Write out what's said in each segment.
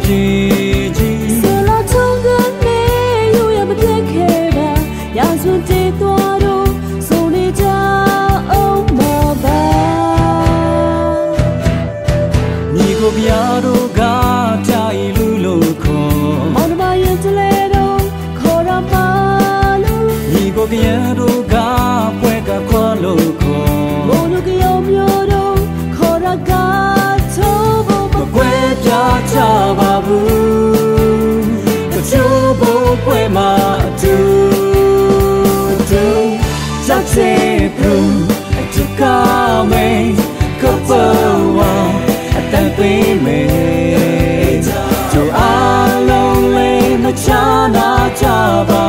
ပြေကြီးဆလာထုံးကနေယူရမတက်ခဲ့ပါရာဇဝင်တေးသွားတော့ဆိုနေကြအောင်မပါညီကိုပြားတို့ကတိုင်လူလို့ခေါ်မောင်နှမရဲ့တလဲတော့ခေါ်ရပါလို့ညီကိုပြားတို့ကပွဲကခွာလို့ခေါ်မို့လို့ကြောင်မျိုးတော့ခေါ်ရကားချိုးဖို့မကွဲပြားချပါဘူးမချိုးဖို့ပွဲမှာအတူတူကြောက်စေဘူးအတူကောင်းမေကပေါ်ဝါအတန်ပေးမေတို့အားလုံးလေးမချနာကြပါ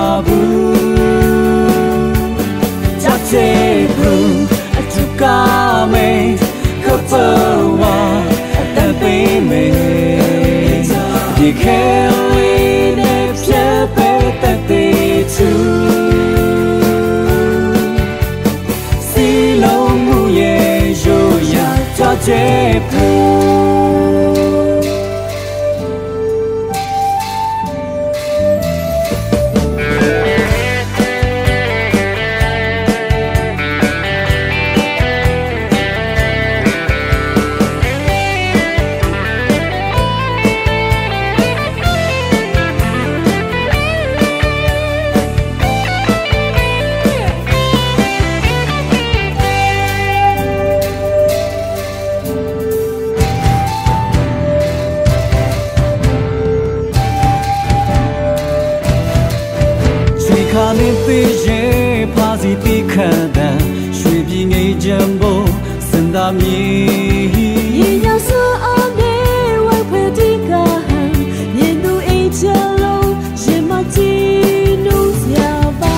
ဘူးကြောက်စေဘူးအတူကောင်းမေကပေါ်ဝါအတန်ပေးမေဒီခဲလေးနဲ့ဖြတ်ပဲတက်သေးသူစီလုံးမှုရဲ့ရိုးရာကြောက်စေခါနေသေးရဲ့ဖာစီတိခတ်တဲ့ရွှေပြည်ငိတ်ချံဖို့စင်သာမြေရင်ရောက်စွာအောင်နေဝိုက်ဖွဲ့တိကဟန်မြင်သူအိတ်ချလုံးရင်မကြည့်နူးစရာပါ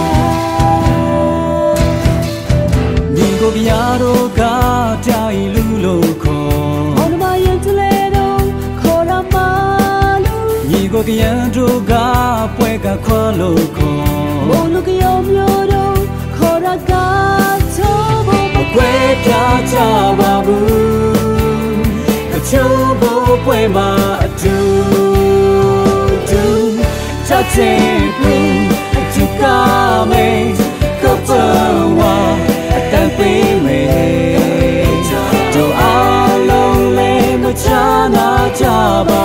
ညီကိုပြားတို့ကတိုင်လူလို့ခေါ်မောင်နှမရင်တလဲတော့ခေါ်ရမှာလို့ညီကိုပြားတို့ကပွဲကခွာလို့ခေါ်မို့လို့ကြောင်မျိုးတော့ခေါ်ရကားချိုးဖို့မကွဲပြားကြပါဘူးအချိုးဖို့ပွဲမှာအတူတူချက်ချင်းဘူးအတူကားမေကပေါ်ဝါအတန်ပေးမေတို့အားလုံးလေးမချနာကြပါ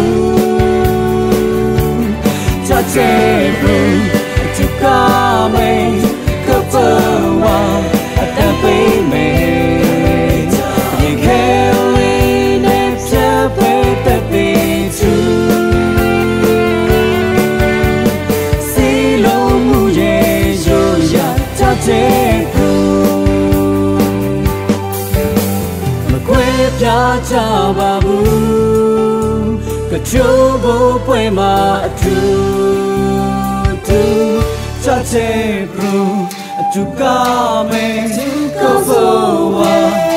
ဘူးချက်ချင်းဘူးKame kapawa atapime Yekeli ne pyape tapitu Silo muye yoya tateku Makwe pya chababu Kachubo poema atu Touch it, bro. To come and go forward.